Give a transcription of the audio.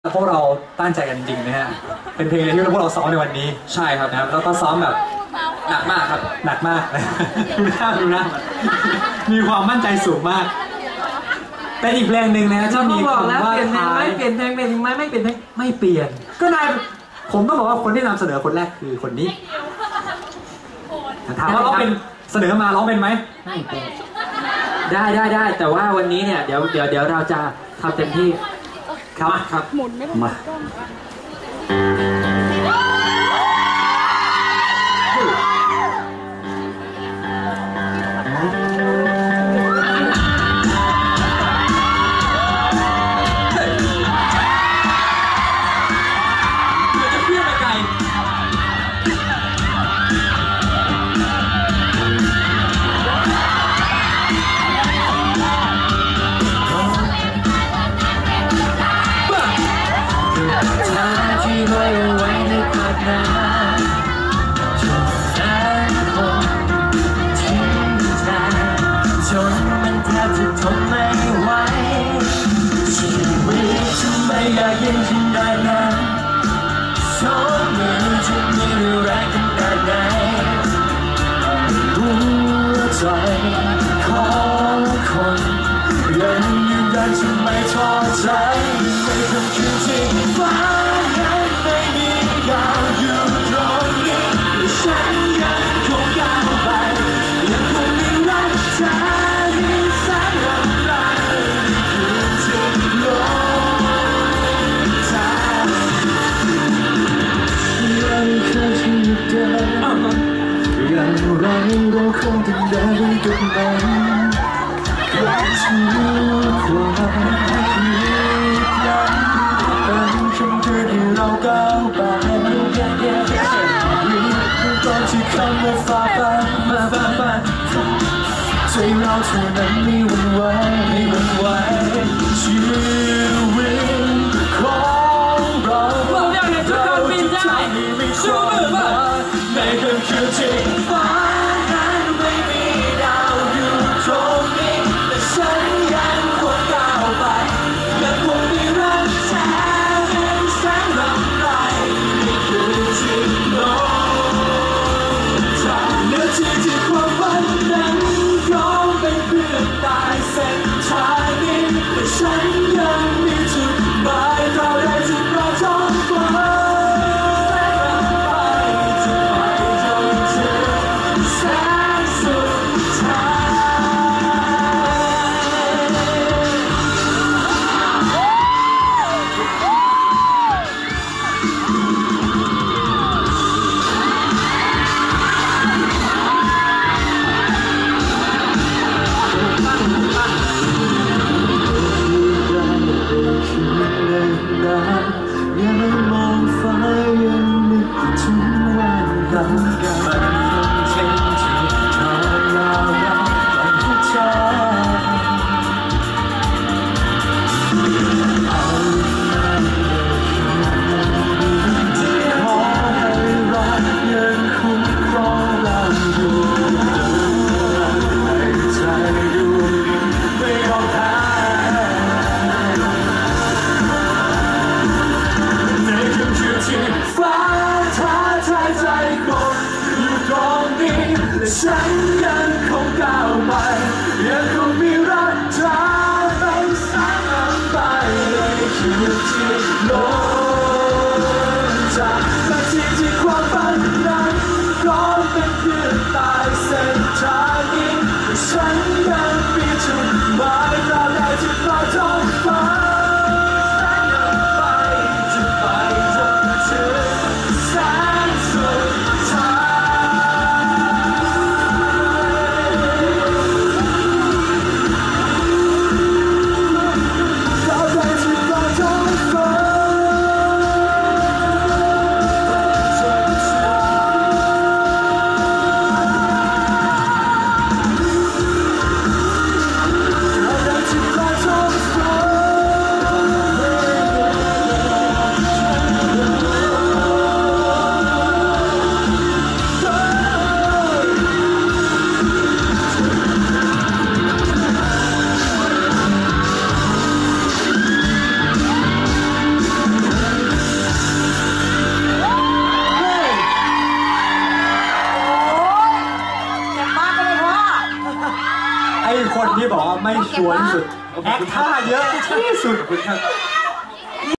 พวกเราตั้งใจกันจริงๆนะฮะเป็นเพลงที่พวกเราซ้อมในวันนี้ใช่ครับนะครับแล้วก็ซ้อมแบบหนักมากครับหนักมากดูนะมีความมั่นใจสูงมากเป็นอีกเพลงหนึ่งนะที่มีคำว่าไม่เปลี่ยนเพลงไม่เปลี่ยนเพลงไม่เปลี่ยนก็นายผมต้องบอกว่าคนที่นำเสนอคนแรกคือคนนี้ถามว่าร้องเป็นเสนอมาร้องเป็นไหมไม่เป็นได้แต่ว่าวันนี้เนี่ยเดี๋ยวเราจะทำเต็มที่ครับมายังชินได้นะสองมือจะมีแรงขนาดไหนหัวใจของคนยังยืนยันฉันไม่ท้อใจในคำคืนที่ฟ้านั้นไม่มีดาวอยู่ตรงนี้ฉันยังคงก้าวไปยังคงมีรักเธอที่แสนลำบากคืนที่โลกอย่างไรเราคงต้องเดินด้วยกันรักฉันความคิดนั้นเป็นคำพูดที่เราก้าวไปตอนที่คำว่าฟ้าฟันใจเราเท่านั้นไม่หวั่นไหวชีวิตของเราจะทำให้มีความหมายในคืนที่ฟ้านั้นไม่มีดาวอยู่ตรงนี้แต่ฉันยังคงก้าวไปยังคงมีรักแท้เป็นแสงลำไรในคืนที่โลกจากนาทีที่ความฝันนั้นพร้อมเป็นเพื่อนตายเส้นทางนี้แต่ฉันยังมีจุดหมายเราได้จุดเราท้องฟ้ายังมองฟ้ายังนึกถึงวันเรามันคงเช่นที่ทางยาวเราต้องทุกใจเอาขอให้รักยังคุ้มครองเราอยู่ให้ใจดวงนี้ไม่ยอมแพ้ฟ้าท้าทายใจคนอยู่ตรงนี้และฉันยังคงก้าวไปยังคงมีรักเธอเป็นแสงลำไปในคืนที่โลกจากนาทีที่ความฝันนั้นก็เป็นเพื่อนตายเส้นทางนี้แต่ฉันยังมีจุดหมายเราได้ที่ปลายท้องฟ้าคนที่บอกว่าไม่ชัวร์ที่สุดแอคท่าเยอะที่สุดคุณครับ